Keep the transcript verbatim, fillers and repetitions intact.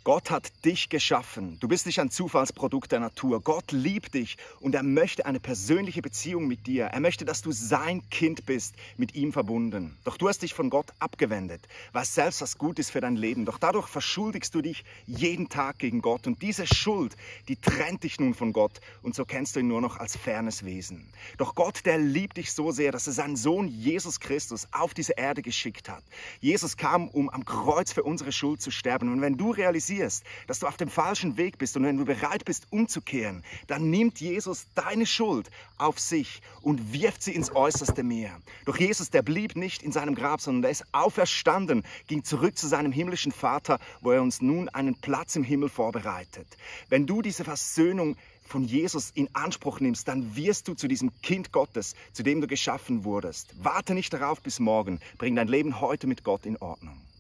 Gott hat dich geschaffen. Du bist nicht ein Zufallsprodukt der Natur. Gott liebt dich und er möchte eine persönliche Beziehung mit dir. Er möchte, dass du sein Kind bist, mit ihm verbunden. Doch du hast dich von Gott abgewendet, weißt selbst, was gut ist für dein Leben. Doch dadurch verschuldigst du dich jeden Tag gegen Gott. Und diese Schuld, die trennt dich nun von Gott. Und so kennst du ihn nur noch als fernes Wesen. Doch Gott, der liebt dich so sehr, dass er seinen Sohn Jesus Christus auf diese Erde geschickt hat. Jesus kam, um am Kreuz für unsere Schuld zu sterben. Und wenn du realisierst, dass du auf dem falschen Weg bist und wenn du bereit bist umzukehren, dann nimmt Jesus deine Schuld auf sich und wirft sie ins äußerste Meer. Doch Jesus, der blieb nicht in seinem Grab, sondern er ist auferstanden, ging zurück zu seinem himmlischen Vater, wo er uns nun einen Platz im Himmel vorbereitet. Wenn du diese Versöhnung von Jesus in Anspruch nimmst, dann wirst du zu diesem Kind Gottes, zu dem du geschaffen wurdest. Warte nicht darauf bis morgen, bring dein Leben heute mit Gott in Ordnung.